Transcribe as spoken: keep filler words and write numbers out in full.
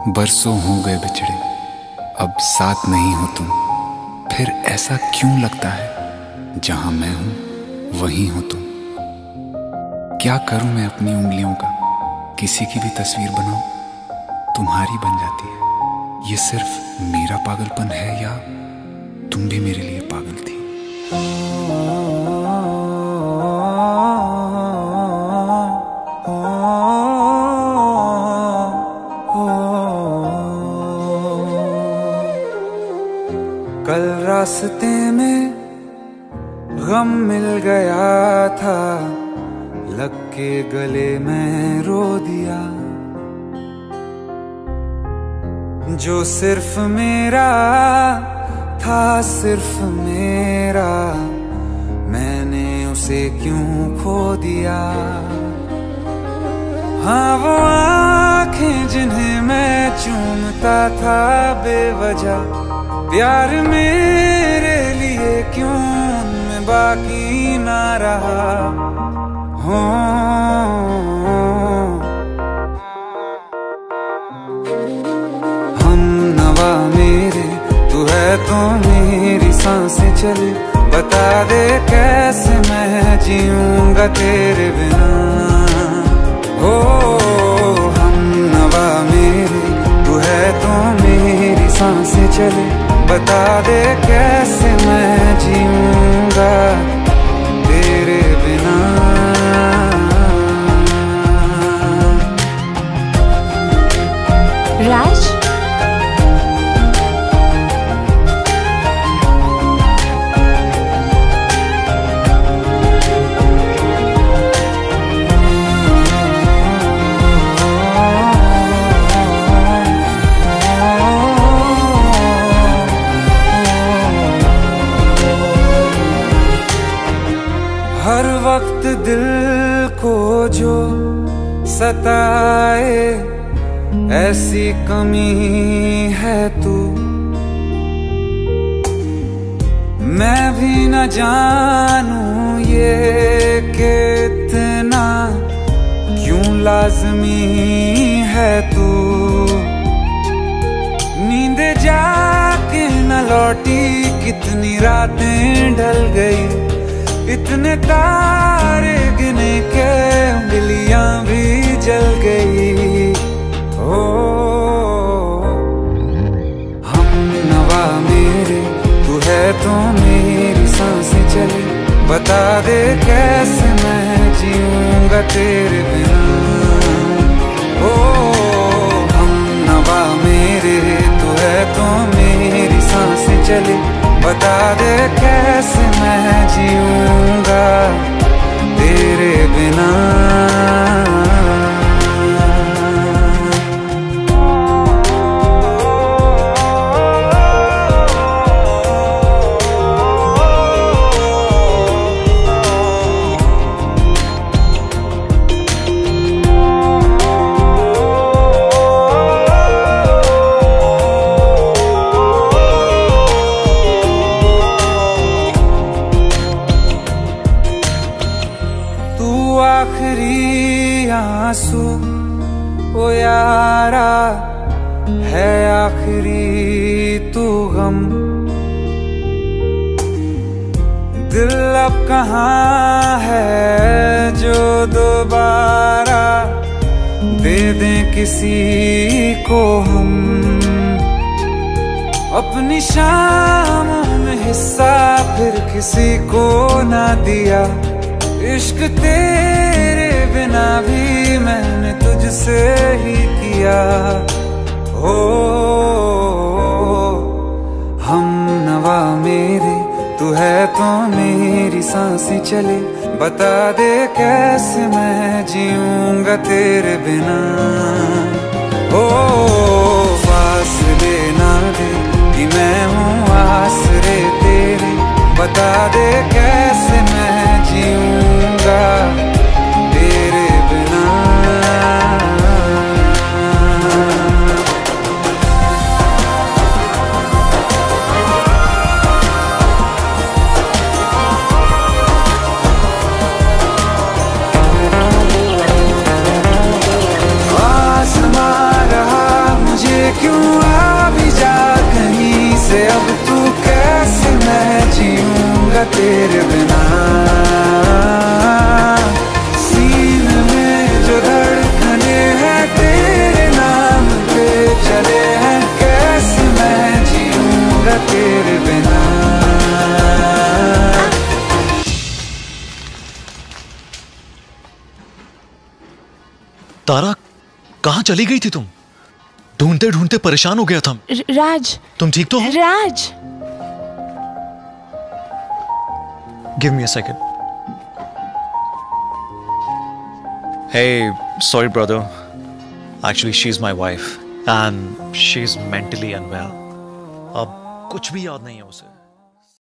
बरसों हो गए बिछड़े, अब साथ नहीं हो तुम। फिर ऐसा क्यों लगता है जहां मैं हूं वहीं हो तुम। क्या करूं मैं अपनी उंगलियों का, किसी की भी तस्वीर बनाऊं तुम्हारी बन जाती है। ये सिर्फ मेरा पागलपन है या तुम भी मेरे लिए पागल थी। कल रास्ते में गम मिल गया था, लग के गले में रो दिया। जो सिर्फ मेरा था, सिर्फ मेरा, मैंने उसे क्यों खो दिया। हाँ वो आँखें जिन्हें मैं चूमता था बेवजह, प्यार मेरे लिए क्यों उनमें बाकी ना रहा हो। हम नवा मेरे, तू है तो मेरी सांसें चले। बता दे कैसे मैं जीऊंगा तेरे बिना। हो हम नवा मेरे, तू है तो मेरी सांसें चले। बता दे कैसे मैं जीऊंगा तेरे बिना। राज हर वक्त दिल को जो सताए, ऐसी कमी है तू। मैं भी न जानूं ये कि इतना क्यों लाज़मी है तू। नींद जाके न लौटी, कितनी रातें ढल गई। इतने तारे गिने के उंगलियां भी जल गई। ओ हम नवा मेरे, तू है तो मेरी सांसें चले। बता दे कैसे मैं जीऊंगा तेरे बिना। ओ हम नवा मेरे, तू है तो मेरी सांसें चले। बता दे कैसे मैं जीऊंगा तेरे बिना। आखिरी आंसू ओ यारा है, आखिरी तू गम। दिल अब कहाँ है जो दोबारा दे दें किसी को हम। अपनी शामों में हिस्सा फिर किसी को ना दिया। इश्क तेरे बिना भी मैंने तुझसे ही किया। हो हम नवा मेरे, तू है तो मेरी सांसें चले। बता दे कैसे मैं जीऊंगा तेरे बिना। हो फासले ना दे कि मैं हूँ आसरे तेरे। बता दे कैसे मैं जीऊंगा तेरे बिना। आसमां रहा मुझे कैसे अब तू कैसे मैं जीऊंगा तेरे बिना। सीने में जो धड़कने हैं तेरे नाम पे चले हैं, कैसे मैं जीऊंगा तेरे बिना। तारा, कहाँ चली गई थी तुम? ढूंढते ढूंढते परेशान हो गया था। राज, तुम ठीक तो हो? Raj, give me a second. Hey, sorry brother. Actually, she's my wife and she's mentally unwell. अब कुछ भी याद नहीं है उसे।